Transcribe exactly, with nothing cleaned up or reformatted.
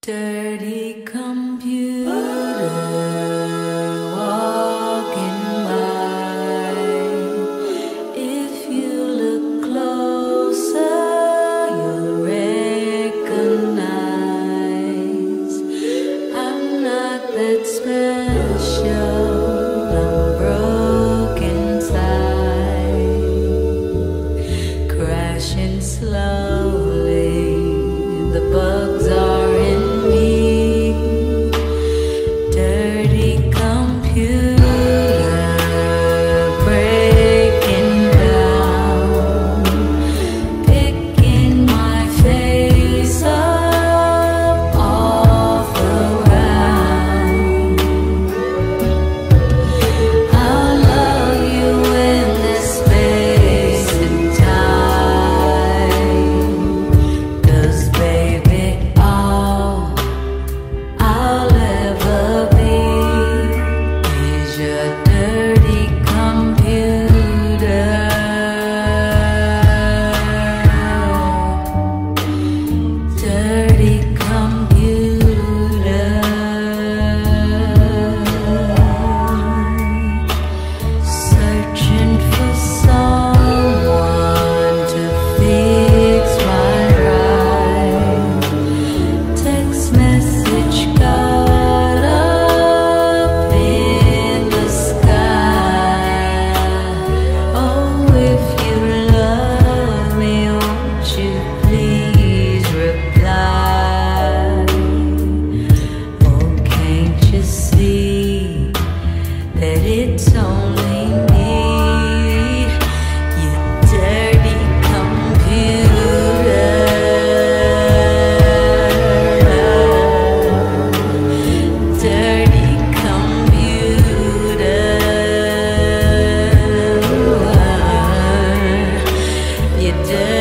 Dirty computer walking by. If you look closer, you'll recognize I'm not that special. I'm broken inside, crashing slowly. The bugs are in me. Dirty computer breaking down, picking my face up off the ground. I'll love you in this space and time, 'cause baby, all I'll ever be is your dirty computer. Dirty computer, searching for someone to fix my drive. Text message got up in the sky. Oh, if you love me, won't you please reply? Oh, can't you see that it's only me, you dirty computer? Dirty computer, you dirty